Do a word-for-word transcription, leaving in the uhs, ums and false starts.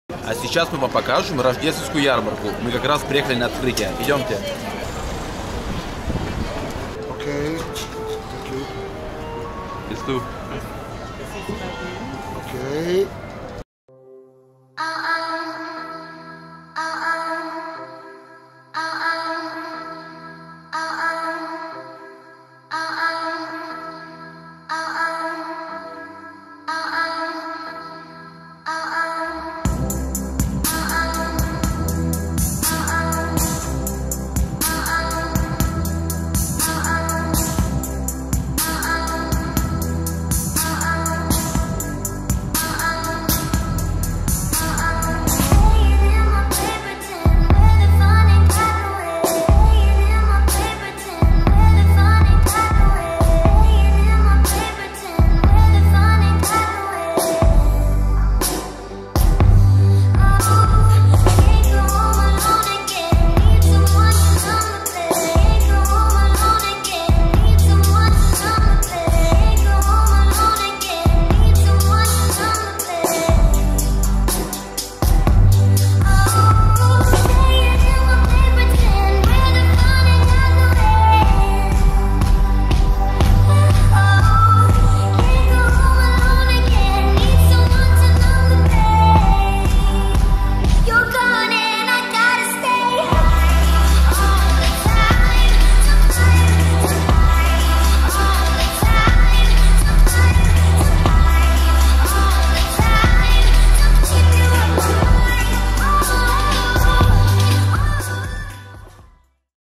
А сейчас мы вам покажем рождественскую ярмарку. Мы как раз приехали на открытие. Идемте. Okay. Thank you. Bist du? Okay.